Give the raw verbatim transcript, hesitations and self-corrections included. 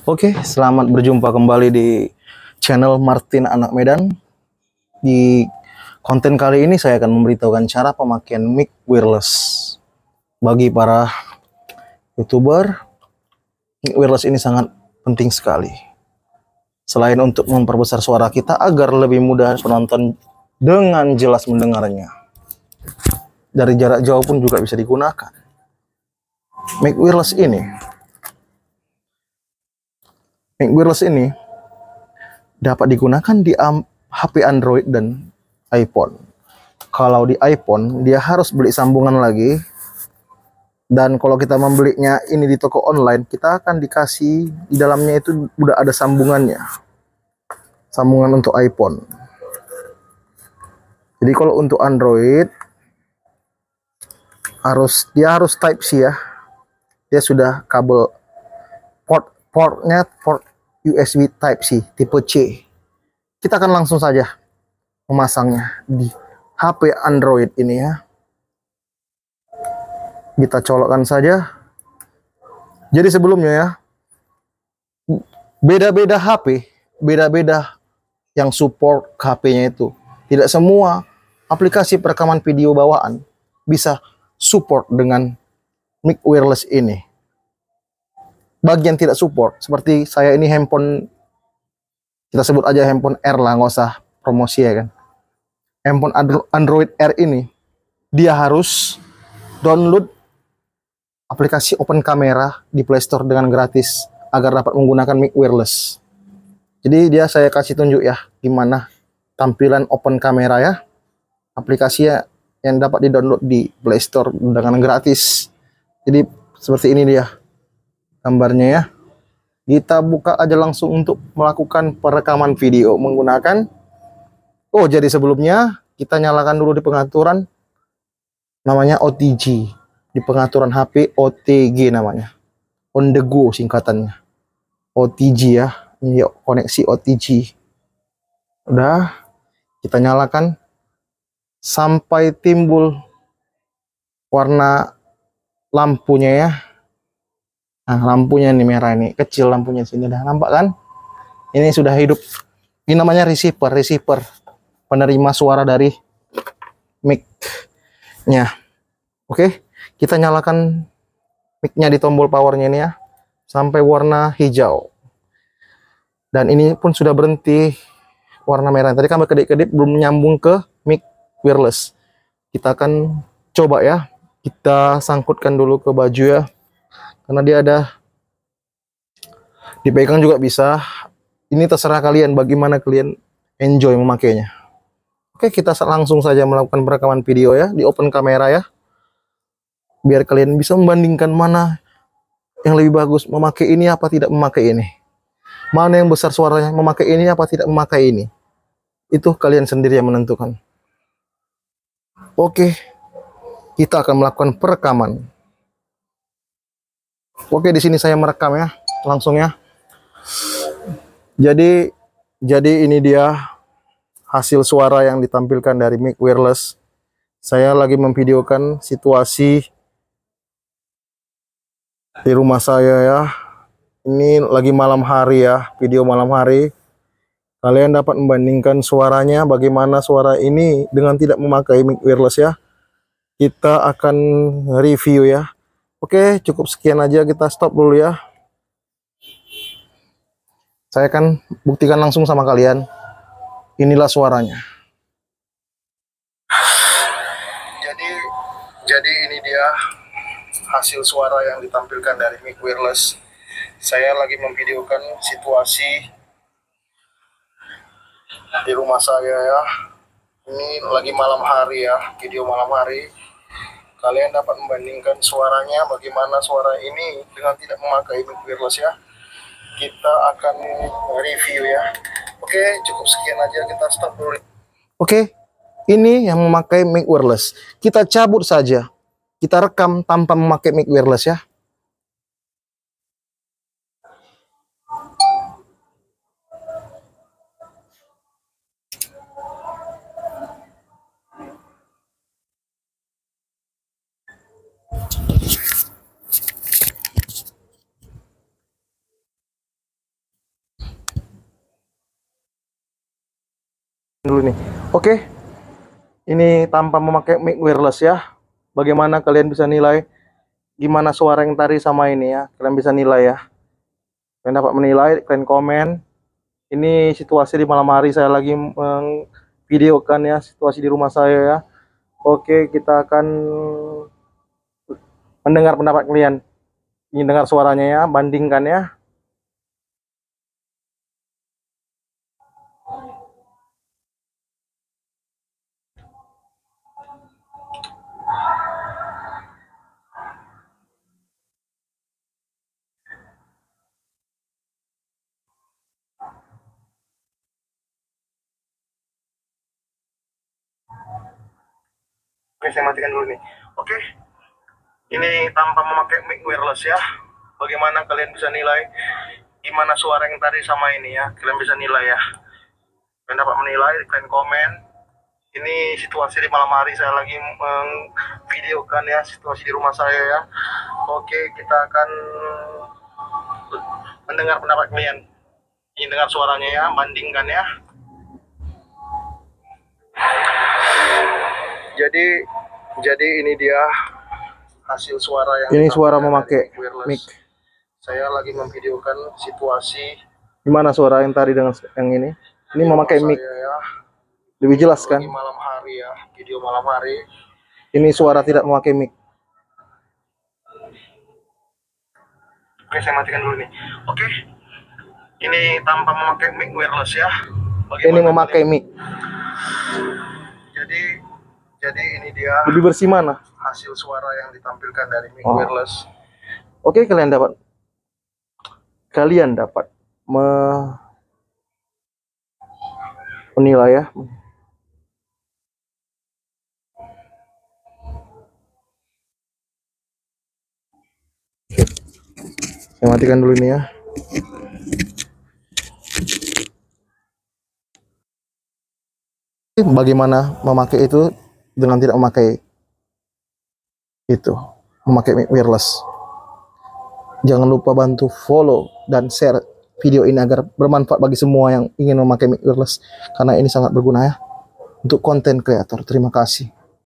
Oke, selamat berjumpa kembali di channel Martin Anak Medan. Di konten kali ini saya akan memberitahukan cara pemakaian mic wireless. Bagi para YouTuber, mic wireless ini sangat penting sekali. Selain untuk memperbesar suara kita agar lebih mudah penonton dengan jelas mendengarnya. Dari jarak jauh pun juga bisa digunakan. Mic wireless ini Mic wireless ini dapat digunakan di H P Android dan iPhone. Kalau di iPhone, dia harus beli sambungan lagi. Dan kalau kita membelinya ini di toko online, kita akan dikasih di dalamnya itu udah ada sambungannya. Sambungan untuk iPhone. Jadi kalau untuk Android, harus dia harus Type C ya. Dia sudah kabel port portnya port U S B Type C tipe C. Kita akan langsung saja memasangnya di H P Android ini ya. Kita colokkan saja. Jadi sebelumnya ya, beda-beda H P, beda-beda yang support H P-nya itu. Tidak semua aplikasi perekaman video bawaan bisa support dengan mic wireless ini. Bagian tidak support, seperti saya ini handphone, kita sebut aja handphone R lah, nggak usah promosi ya kan. Handphone Android R ini, dia harus download aplikasi Open Camera di Play Store dengan gratis, agar dapat menggunakan mic wireless. Jadi dia saya kasih tunjuk ya, gimana tampilan Open Camera ya. Aplikasinya yang dapat di-download di Play Store dengan gratis. Jadi seperti ini dia gambarnya ya. Kita buka aja langsung untuk melakukan perekaman video menggunakan. Oh, jadi sebelumnya kita nyalakan dulu di pengaturan, namanya O T G. Di pengaturan H P O T G namanya, on the go singkatannya. O T G ya, ini koneksi O T G. Udah, kita nyalakan sampai timbul warna lampunya ya. Nah, lampunya ini merah ini, kecil lampunya sini, dah nampak kan? Ini sudah hidup. Ini namanya receiver, receiver penerima suara dari mic-nya. Oke, kita nyalakan mic-nya di tombol powernya ini ya, sampai warna hijau. Dan ini pun sudah berhenti warna merah. Tadi kan berkedip-kedip belum nyambung ke mic wireless. Kita akan coba ya. Kita sangkutkan dulu ke baju ya. Karena dia ada dipegang juga bisa. Ini terserah kalian bagaimana kalian enjoy memakainya. Oke, kita langsung saja melakukan perekaman video ya di Open Camera ya. Biar kalian bisa membandingkan mana yang lebih bagus, memakai ini apa tidak memakai ini. Mana yang besar suaranya, memakai ini apa tidak memakai ini. Itu kalian sendiri yang menentukan. Oke, kita akan melakukan perekaman. Oke, di sini saya merekam ya, langsung ya. Jadi, jadi ini dia hasil suara yang ditampilkan dari mic wireless. Saya lagi memvideokan situasi di rumah saya ya. Ini lagi malam hari ya, video malam hari. Kalian dapat membandingkan suaranya, bagaimana suara ini dengan tidak memakai mic wireless ya. Kita akan review ya. Oke, cukup sekian aja, kita stop dulu ya. Saya akan buktikan langsung sama kalian. Inilah suaranya. Jadi, jadi ini dia hasil suara yang ditampilkan dari mic wireless. Saya lagi memvideokan situasi di rumah saya ya. Ini lagi malam hari ya, video malam hari. Kalian dapat membandingkan suaranya, bagaimana suara ini dengan tidak memakai mic wireless ya. Kita akan review ya. Oke, cukup sekian aja, kita stop dulu. Oke, ini yang memakai mic wireless. Kita cabut saja. Kita rekam tanpa memakai mic wireless ya. dulu nih. Oke, ini tanpa memakai mic wireless ya. Bagaimana kalian bisa nilai gimana suara yang tadi sama ini ya? Kalian bisa nilai ya. Kalian dapat menilai, kalian komen. Ini situasi di malam hari, saya lagi mengvideokan ya situasi di rumah saya ya. Oke, kita akan mendengar pendapat kalian. Ingin dengar suaranya ya, bandingkan ya. Oke, saya matikan dulu nih. Oke, ini tanpa memakai mic wireless ya. Bagaimana kalian bisa nilai gimana suara yang tadi sama ini ya? Kalian bisa nilai ya. Kalian dapat menilai, kalian komen. Ini situasi di malam hari, saya lagi mengvideokan ya situasi di rumah saya ya. Oke, kita akan mendengar pendapat kalian. Ingin dengar suaranya ya, bandingkan ya. Jadi, jadi ini dia hasil suara yang ini suara memakai mic. Saya lagi memvideokan situasi gimana suara yang tadi dengan yang ini. Ini memakai mic. Ya. Lebih jelas kan? Di malam hari ya, video malam hari. Ini suara tidak memakai mic. Oke, saya matikan dulu nih. Oke, ini tanpa memakai mic wireless ya. Bagaimana ini memakai mic. Jadi Jadi ini dia lebih bersih mana hasil suara yang ditampilkan dari mic oh. wireless. Oke, kalian dapat kalian dapat me menilai ya. Saya matikan dulu ini ya. Bagaimana memakai itu dengan tidak memakai itu, memakai mic wireless. Jangan lupa bantu follow dan share video ini agar bermanfaat bagi semua yang ingin memakai mic wireless, karena ini sangat berguna ya untuk konten kreator. Terima kasih.